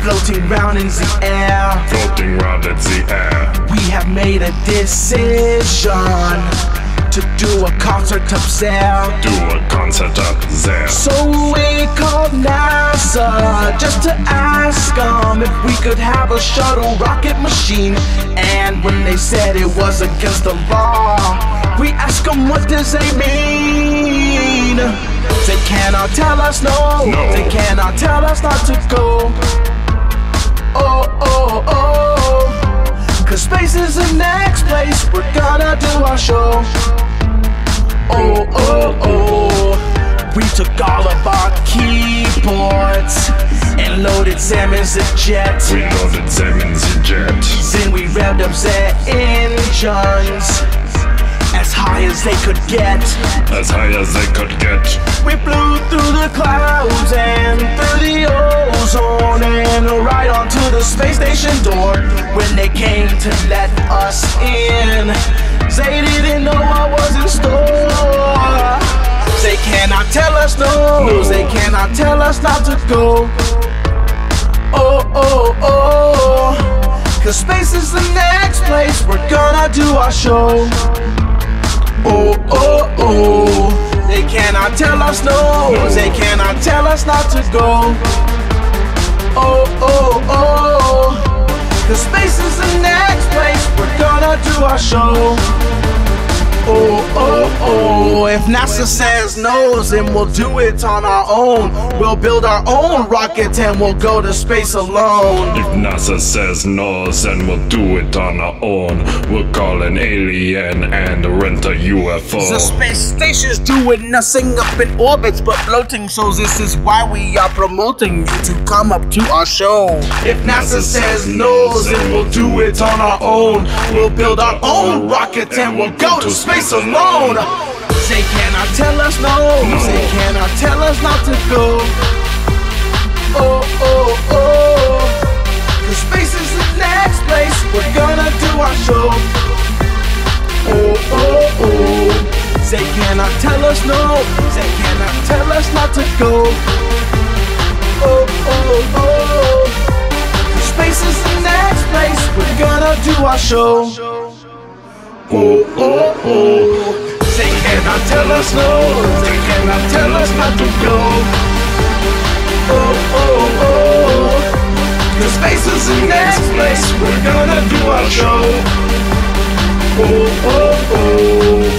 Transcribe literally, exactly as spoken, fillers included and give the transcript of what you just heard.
floating round in the air, floating round in the air. We have made a decision to do a concert up there. Do a concert up there. So we called NASA just to ask them if we could have a shuttle rocket machine. And when they said it was against the law, we asked them what does they mean. They cannot tell us no, no. They cannot tell us not to go. Oh, oh, oh, cause space is the next place we're gonna do our show. Oh, oh, oh, we took all of our keyboards and loaded them in the jet. We loaded them in the jet. Then we revved up their engines as high as they could get. As high as they could get. We flew through the clouds and through the ozone and right onto the space station door. When they came to let us in, they didn't know what was in store. They cannot tell us no, no. They cannot tell us not to go. Oh, oh, oh, cause space is the next place we're gonna do our show. Oh, oh, oh, they cannot tell us no, no. They cannot tell us not to go. Oh, oh, oh, cause space is the next place we're gonna do our show. Oh, oh, oh, if NASA says no, then we'll do it on our own. We'll build our own rocket and we'll go to space alone. If NASA says no, then we'll do it on our own. We'll call an alien and rent a U F O. The space station's doing nothing up in orbits but floating, so this is why we are promoting you to come up to our show. If NASA says no, then we'll do it on our own. We'll build our own rocket and we'll go to space alone. They cannot tell us no, no. They cannot tell us not to go. Oh, oh, oh, cause space is the next place we're gonna do our show. Oh, oh, oh, they cannot tell us no, they cannot tell us not to go. Oh, oh, oh, cause space is the next place we're gonna do our show. Oh, oh, oh, they cannot tell us no, they cannot tell us not to go. Oh, oh, oh, cause space is the next place we're gonna do our show. Oh, oh, oh.